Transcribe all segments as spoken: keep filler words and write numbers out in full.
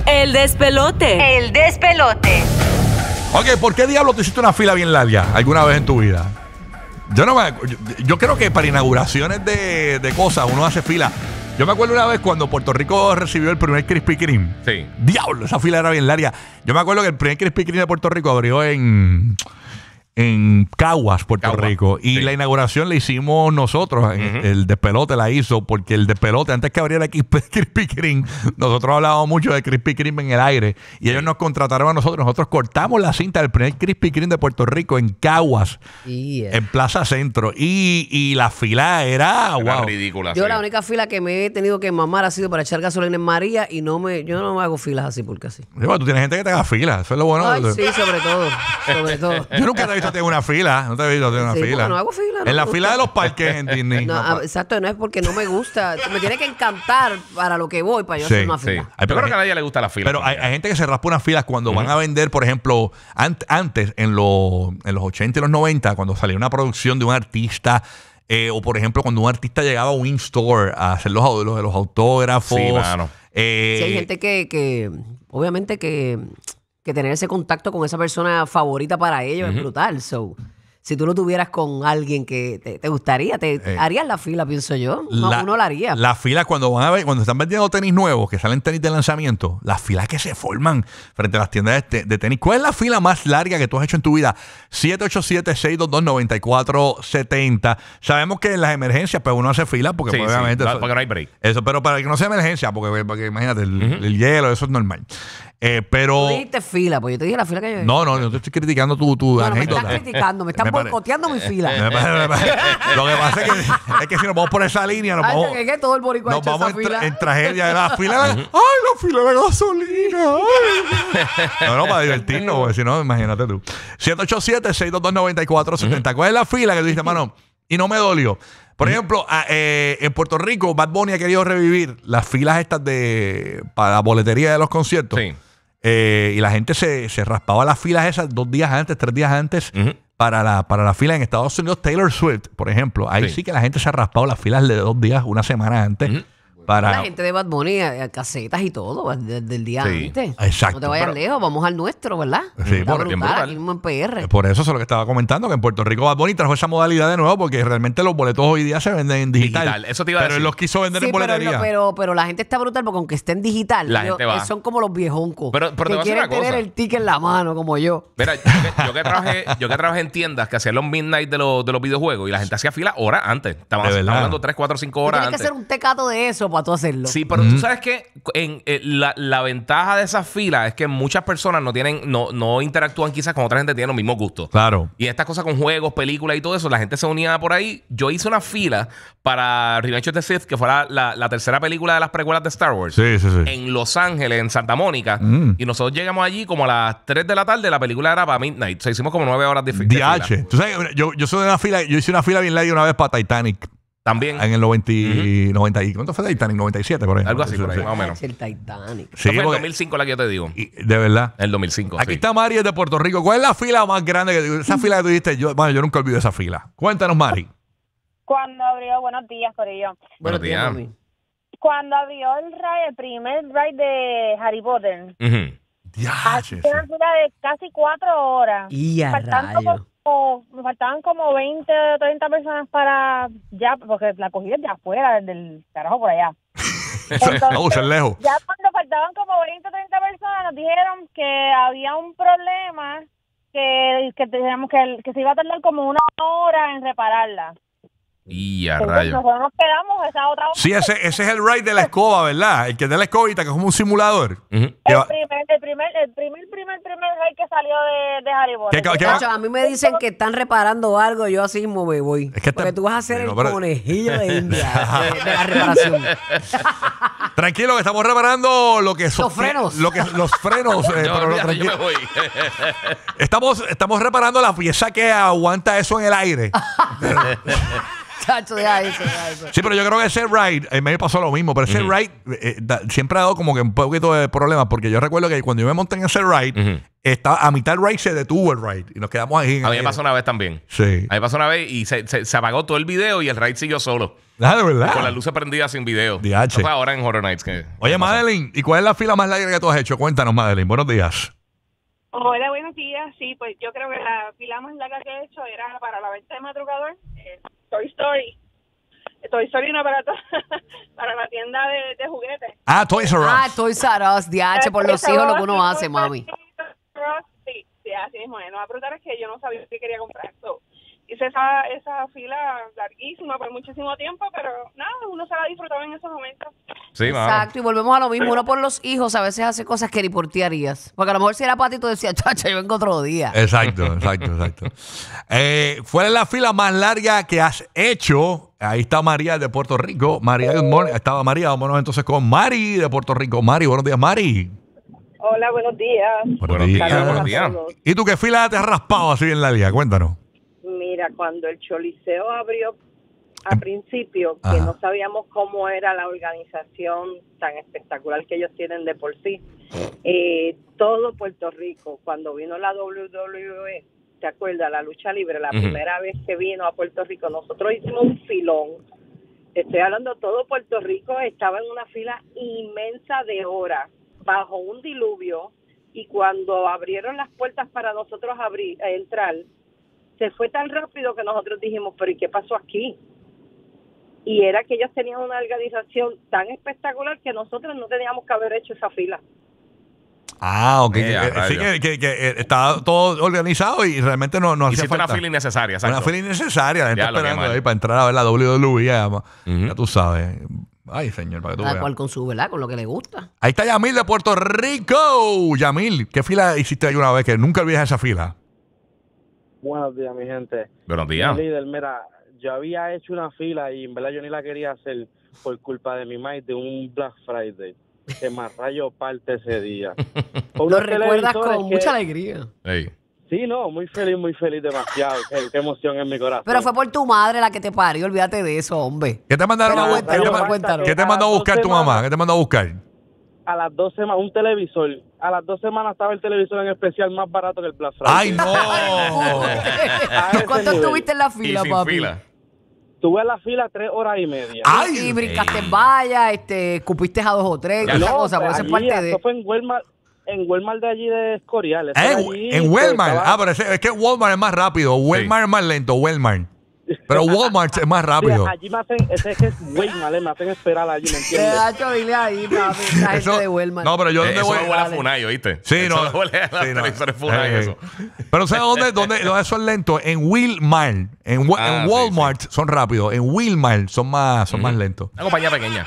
El despelote. El despelote. Ok, ¿por qué diablo tú hiciste una fila bien larga alguna vez en tu vida? Yo no me, yo, yo creo que para inauguraciones de, de cosas uno hace fila. Yo me acuerdo una vez cuando Puerto Rico recibió el primer Krispy Kreme. Sí. Diablo, esa fila era bien larga. Yo me acuerdo que el primer Krispy Kreme de Puerto Rico abrió en... en Caguas, Puerto Caguas, Rico. Y sí. la inauguración la hicimos nosotros. Uh-huh. El despelote la hizo porque el despelote, antes que abriera Krispy Kreme, nosotros hablábamos mucho de Krispy Kreme en el aire. Y sí. ellos nos contrataron a nosotros. Nosotros cortamos la cinta del primer Krispy Kreme de Puerto Rico en Caguas, yeah. en Plaza Centro. Y, y la fila era, era wow. ridícula. Yo sí. la única fila que me he tenido que mamar ha sido para echar gasolina en María y no me, yo no me hago filas así porque así. Sí, bueno, tú tienes gente que te haga fila. Eso es lo bueno. Ay, sí, sobre todo. Sobre todo. Yo nunca te he visto tener una fila. No te he visto tener una sí, fila. No hago fila. No en la gusta. fila de los parques en Disney. No, no, exacto, no es porque no me gusta. Me tiene que encantar para lo que voy, para yo sí, hacer una sí. fila. Hay, yo creo que a nadie le gusta la fila. Pero hay, hay gente que se raspa unas filas cuando uh-huh. van a vender, por ejemplo, ant, antes, en, lo, en los ochenta y los noventa, cuando salía una producción de un artista. Eh, o por ejemplo, cuando un artista llegaba a un in-store a hacer los, los, los autógrafos. Sí, mano. Eh, sí, hay gente que, que obviamente que, que tener ese contacto con esa persona favorita para ellos uh-huh. es brutal. So, si tú lo tuvieras con alguien que te, te gustaría, te eh, harías la fila, pienso yo. No, la, uno la haría. La fila cuando van a ver, cuando están vendiendo tenis nuevos, que salen tenis de lanzamiento, las filas que se forman frente a las tiendas de, de tenis. ¿Cuál es la fila más larga que tú has hecho en tu vida? siete ocho siete, seis dos dos, nueve cuatro siete cero. Sabemos que en las emergencias, pues uno hace fila porque sí, pues, obviamente. Sí, eso, porque no hay break. Eso, pero para que no sea emergencia, porque, porque imagínate, el, uh-huh. el hielo, eso es normal. Eh, pero. Tú dijiste fila, pues yo te dije la fila que yo. No, no, yo te estoy criticando tu, tu no, anécdota. no, me están criticando, me están me boicoteando mi fila. Me pare, me pare. Lo que pasa es que, es que si nos vamos por esa línea, nos Ay, vamos. que, que todo el boricua nos vamos esa en, fila. Tra en tragedia de la fila. De, ¡ay, la fila de gasolina! Ay. No, no, para divertirnos, porque si no, imagínate tú. siete ocho siete, seis dos dos, nueve cuatro siete cero. ¿Cuál es la fila que tú dijiste, mano? Y no me dolió. Por ejemplo, a, eh, en Puerto Rico, Bad Bunny ha querido revivir las filas estas de para la boletería de los conciertos. Sí. Eh, y la gente se, se raspaba las filas esas dos días antes, tres días antes, uh-huh. para, la, para la fila en Estados Unidos. Taylor Swift, por ejemplo, ahí sí, sí que la gente se ha raspado las filas de dos días, una semana antes. Uh-huh. Para... La gente de Bad Bunny, casetas y todo, desde el día sí, antes. Exacto. No te vayas pero, lejos, vamos al nuestro, ¿verdad? Sí, Está por, brutal, brutal. Aquí mismo en P R. Por eso es lo que estaba comentando, que en Puerto Rico Bad Bunny trajo esa modalidad de nuevo, porque realmente los boletos hoy día se venden en digital. digital. Eso te iba a pero decir. él los quiso vender sí, en boletería. Pero, pero, pero la gente está brutal, porque aunque esté en digital, la ellos, gente va. son como los viejoncos. Pero, pero que te quieren una tener cosa. el ticket en la mano, como yo. Mira, yo que, yo que trabajé, yo que trabajé en tiendas que hacían los midnight de los, de los videojuegos y la gente hacía fila horas antes. Estaban hablando tres, cuatro, cinco horas Tienes antes. que hacer un tecato de eso para tú hacerlo. Sí, pero mm-hmm. tú sabes que en, eh, la, la ventaja de esas filas es que muchas personas no tienen, no, no interactúan quizás con otra gente que tiene los mismos gustos. Claro. Y estas cosas con juegos, películas y todo eso, la gente se unía por ahí. Yo hice una fila para Revenge of the Sith, que fue la, la, la tercera película de las precuelas de Star Wars. Sí, sí, sí. En Los Ángeles, en Santa Mónica. Mm. Y nosotros llegamos allí como a las tres de la tarde. La película era para midnight. O sea, hicimos como nueve horas de, de fila. Tú sabes, yo, yo soy de una fila, yo hice una fila bien larga una vez para Titanic. También. En el noventa, uh-huh. noventa y ¿cuánto fue Titanic? noventa y siete, por ahí. Algo así, por ahí, sí. más o menos. El Titanic. Sí, fue en el dos mil cinco la que yo te digo. Y, de verdad. En el dos mil cinco, Aquí sí. está Mari de Puerto Rico. ¿Cuál es la fila más grande que esa fila que tú dijiste? Yo, bueno, yo nunca olvido esa fila. Cuéntanos, Mari. Cuando abrió, buenos días, Corillo. Buenos días. días Cuando abrió el ride, el primer ride de Harry Potter. Uh-huh. Diache, una fila de casi cuatro horas. Y a rayo. Como, me faltaban como veinte o treinta personas para ya, porque la cogida es de afuera, desde el carajo por allá. Entonces, no, es lejos. Ya cuando faltaban como veinte o treinta personas, nos dijeron que había un problema, que, que teníamos que, que se iba a tardar como una hora en repararla. Y a Entonces, rayos. nosotros nos quedamos esa otra hora. Sí, ese, ese es el ride de la escoba, ¿verdad? El que es de la escobita, que es como un simulador. Uh-huh. El primer, el primer, el primer, primer, primer ride que salió de, de Harry Potter. ¿Qué, qué, Chacho, a mí me dicen que están reparando algo, yo así mismo me voy. Es que porque te, tú vas a ser no, el pero, conejillo de India de, de la reparación. Tranquilo, que estamos reparando lo que son los frenos. Lo que, los frenos. Eh, yo, pero mira, no, yo me voy. estamos, estamos reparando la pieza que aguanta eso en el aire. Chacho, deja eso, deja eso. Sí, pero yo creo que ese ride, eh, me pasó lo mismo, pero ese Ujú. ride eh, da- siempre ha dado como que un poquito de problemas, porque yo recuerdo que cuando yo me monté en ese ride, Ujú. estaba, a mitad del ride se detuvo el ride y nos quedamos ahí. En A mí me el- pasó una vez también. Sí. A mí me pasó una vez y se, se, se apagó todo el video y el ride siguió solo. Ah, de verdad. Con las luces prendidas sin video. D H. Eso fue ahora en Horror Nights. Que, Oye, que pasó. Madeline, ¿y cuál es la fila más larga que tú has hecho? Cuéntanos, Madeline. Buenos días. Hola, buenos días. Sí, pues yo creo que la fila más larga que he hecho era para la venta de madrugador, eh, Toy Story. Toy Story no para, to- para la tienda de, de juguetes. Ah, Toys R Us. Ah, Toys R Us, D H, por los hijos lo que uno hace, mami. Sí, sí, así mismo. Lo más brutal es que yo no sabía qué quería comprar. So, hice esa, esa fila larguísima por muchísimo tiempo, pero nada, uno se la disfrutaba en esos momentos. Sí, mano. Exacto, y volvemos a lo mismo. Uno por los hijos a veces hace cosas que ni por ti harías. Porque a lo mejor si era para ti, tú decías, chacha, yo vengo otro día. Exacto, exacto, exacto. Eh, ¿Cuál es la fila más larga que has hecho? Ahí está María de Puerto Rico. María, good morning. Estaba María. Vámonos entonces con Mari de Puerto Rico. Mari, buenos días, Mari. Hola, buenos días. Buenos días, Saludos buenos a días. todos. ¿Y tú qué fila te has raspado así en la liga? Cuéntanos. Mira, cuando el Choliseo abrió a principio, que Ajá. no sabíamos cómo era la organización tan espectacular que ellos tienen de por sí, eh, todo Puerto Rico, cuando vino la W W E, ¿te acuerdas? La lucha libre, la Ujú. primera vez que vino a Puerto Rico, nosotros hicimos un filón. Te estoy hablando, todo Puerto Rico estaba en una fila inmensa de horas, bajo un diluvio, y cuando abrieron las puertas para nosotros abrir, eh, entrar, se fue tan rápido que nosotros dijimos, pero ¿y qué pasó aquí? Y era que ellos tenían una organización tan espectacular que nosotros no teníamos que haber hecho esa fila. Ah, ok. Eh, que- a que- sí, rayos. que, que- que, eh, estaba todo organizado y realmente no, no hacía Hiciste una falta. fila innecesaria, exacto. Una fila innecesaria. La gente Ya, lo que esperando mal. ahí para entrar a ver la W W E. Ya, Ujú. ya tú sabes. Ay, señor, para que tú Cada veas. cual con su, ¿verdad? Con lo que le gusta. Ahí está Yamil de Puerto Rico. Yamil, ¿qué fila hiciste alguna vez que nunca olvides esa fila? Buenos días, mi gente. Buenos días. Líder, mira, yo había hecho una fila y en verdad yo ni la quería hacer por culpa de mi madre de un Black Friday. Que más rayo parte ese día. Con Lo unos recuerdas televisores con que- mucha alegría. Ey. Sí, no, muy feliz, muy feliz, demasiado. Qué, qué emoción en mi corazón. Pero fue por tu madre la que te parió, olvídate de eso, hombre. ¿Qué te mandaron Pero a cuéntanos, buscar? ¿Qué te pero ma- cuéntanos. ¿Qué te mandó a buscar tu mamá? ¿Qué te mandó a buscar? A las dos semanas, un televisor. A las dos semanas estaba el televisor en especial más barato que el Black Friday. ¡Ay, no! ese ¿Cuánto nivel. estuviste en la Y fila, sin papi? fila. Tuve la fila tres horas y media. ¡Ay! Y brincaste Ey. en valla, este, escupiste a dos o tres, Ya y esa No, cosa, porque eso es allí, parte de... Eso fue en Walmart, en Walmart de allí de Escorial. Eso Eh, era en, allí, en pues, Walmart. estaba- Ah, pero ese- es que Walmart es más rápido. Walmart es más lento, Walmart. Pero Walmart es más Sí, rápido. allí me hacen, ese es que es Walmart, eh, me hacen esperar allí, ¿me Te entiendes? Nacho, dile ahí, papi, esa gente Eso- de Walmart. No, pero yo Eh, dónde eso voy. no huele a Funai, ¿oíste? Sí, Eso no. huele a sí, no. televisores Funai, Eh, eso. Pero ¿sabes dónde, dónde, dónde son lentos? En Walmart. En, Wa- Ah, en sí, Walmart son rápidos. En Walmart son más, son más lentos. Una compañía pequeña.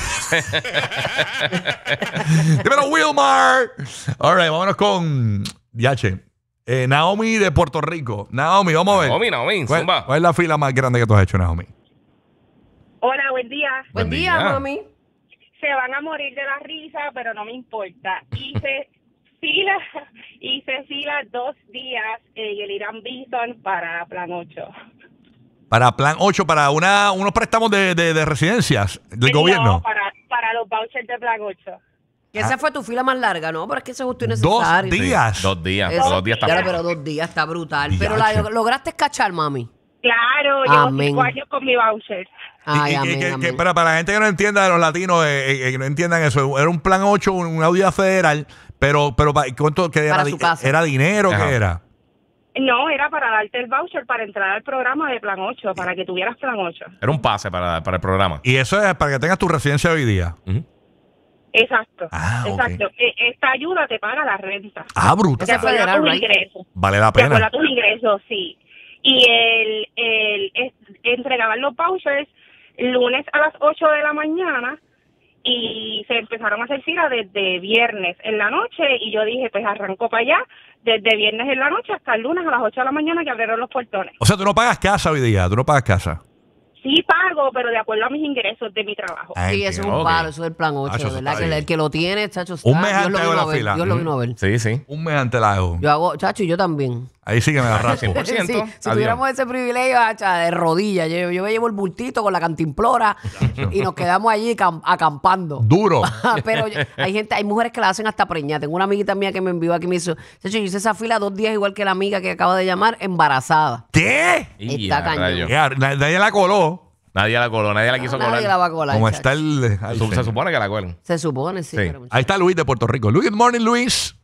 Dímelo, Walmart. All right, vámonos con Yache. Eh, Naomi de Puerto Rico. Naomi, vamos a ver. Naomi, Naomi, ¿Cuál, zumba. cuál es la fila más grande que tú has hecho, Naomi? Hola, buen día. Buen Buen día, día. mami. Se van a morir de la risa, pero no me importa. Hice fila, hice fila dos días en el Irán Bison para Plan ocho. Para Plan ocho, para una, unos préstamos de, de, de residencias del No, gobierno. para, para los vouchers de Plan ocho. Que esa fue tu fila más larga, ¿no? Pero es que eso es justo y Dos necesario. días. Dos días. Eso- pero dos días está Claro, bueno. pero dos días está brutal. Diache. Pero la lograste cachar, mami. Claro, llevo Amén. cinco años con mi voucher. Ay, Y- y- amén, que- que- amén. pero para la gente que no entienda de los latinos, eh, eh, que no entiendan eso, era un Plan ocho, un- una audiencia federal, pero, pero pa- ¿cuánto que era? Para su di- casa. ¿Era dinero? Ajá. ¿Qué era? No, era para darte el voucher para entrar al programa de Plan ocho, para que tuvieras Plan ocho. Era un pase para, para el programa. Y eso es para que tengas tu residencia hoy día. Ujú. Exacto, Ah, ok. exacto. E- Esta ayuda te paga la renta. Ah, brutal. Ese De acuerdo a federal, tus right? ingresos. Vale la De acuerdo pena. a tus ingresos, sí. Y el, el, es- entregaban los vouchers lunes a las ocho de la mañana y se empezaron a hacer fila desde viernes en la noche y yo dije, pues arrancó para allá desde viernes en la noche hasta el lunes a las ocho de la mañana que abrieron los portones. O sea, tú no pagas casa hoy día, tú no pagas casa. Sí pago, pero de acuerdo a mis ingresos de mi trabajo. Ah, Sí, eso es entiendo. un Ok. palo, eso es el plan ocho, Ah, eso está ¿verdad? Que el, bien. el que lo tiene, chacho, está. Un mes Dios antes lo hago vino la a ver, fila. Dios lo Mm. vino a ver. Sí, sí. Un mes antes la hago. Yo hago, chacho, y yo también. Ahí sí que me la raspo. cien por ciento. Sí, si Adiós. tuviéramos ese privilegio, hacha, de rodillas, yo, yo me llevo el bultito con la cantimplora y nos quedamos allí cam- acampando. Duro. Pero yo- hay gente, hay mujeres que la hacen hasta preñada. Tengo una amiguita mía que me envió aquí y me hizo, de hecho, yo hice esa fila dos días igual que la amiga que acaba de llamar, embarazada. ¿Qué? Y Está a cañón. rayos. Ya, na- Nadie la coló. Nadie la coló, nadie la quiso Nadie colar. la va a colar. Como chacho. está el... ay, Su- Se señor. supone que la cuelan. Se supone, sí. Sí. pero mucho- Ahí está Luis de Puerto Rico. Luis, good morning, Luis.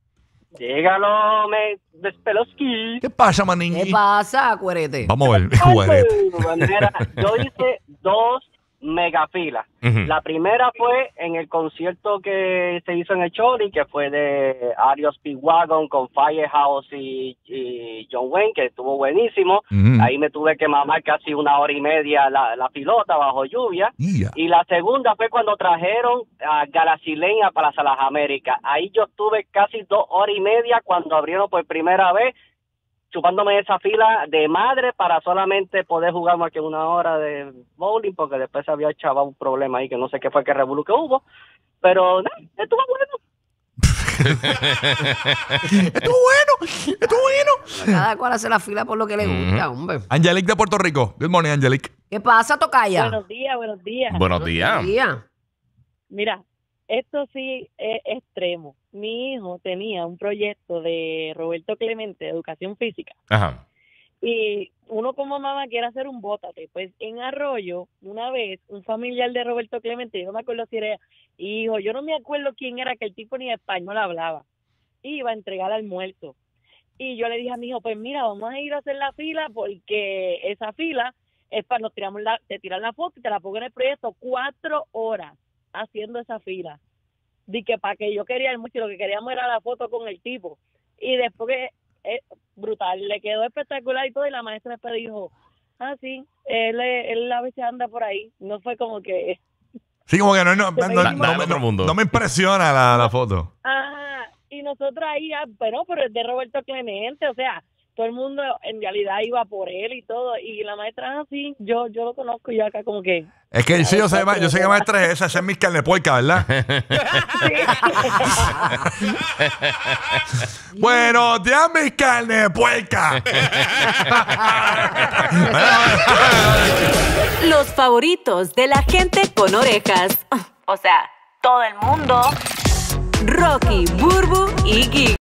Dígalo, me Despelowski. ¿Qué pasa, manín? ¿Qué pasa, cuerete? Vamos a ver. Juárez. Mira, yo hice dos megafilas. Ujú. La primera fue en el concierto que se hizo en el Choli, que fue de Arios Speedwagon con Firehouse y, y John Wayne, que estuvo buenísimo. Ujú. Ahí me tuve que mamar casi una hora y media la, la pilota bajo lluvia. Ya. Y la segunda fue cuando trajeron a Galaxileña para las Américas. Ahí yo estuve casi dos horas y media cuando abrieron por primera vez, chupándome esa fila de madre para solamente poder jugar más que una hora de bowling, porque después se había echado un problema ahí que no sé qué fue que revolú que hubo. Pero nada, estuvo bueno. Estuvo bueno. Estuvo bueno. Cada cual hace la fila por lo que le gusta, hombre. Angelique de Puerto Rico. Good morning, Angelique. ¿Qué pasa, tocaya? Buenos días, buenos días. Buenos días. Día. Mira, esto sí es extremo. Mi hijo tenía un proyecto de Roberto Clemente de educación física Ajá. y uno como mamá quiere hacer un bótate. Pues en Arroyo, una vez, un familiar de Roberto Clemente, yo no me acuerdo si era hijo, yo no me acuerdo quién era, que el tipo ni español hablaba, iba a entregar almuerzo. Y yo le dije a mi hijo, pues mira, vamos a ir a hacer la fila porque esa fila es para nos tiramos la, te tiran la foto y te la pongo en el proyecto. Cuatro horas haciendo esa fila. Di que para que yo quería el mucho, lo que queríamos era la foto con el tipo. Y después que es brutal, le quedó espectacular y todo, y la maestra después dijo, ah, sí, él, él a veces anda por ahí. No fue como que... Sí, como que no, no, no, no, Da- no da en me- otro no- mundo. no me impresiona la, la foto. Ajá, y nosotros ahí, ah, pero, pero es de Roberto Clemente, o sea, todo el mundo en realidad iba por él y todo, y la maestra, ah, sí, yo yo lo conozco, y yo acá como que... Es que sí, yo sé, ma- yo sé que maestra es esa, esa es mi carne puerca, ¿verdad? Buenos días, mi carne puerca. Los favoritos de la gente con orejas. O sea, todo el mundo. Rocky, Burbu y Giga.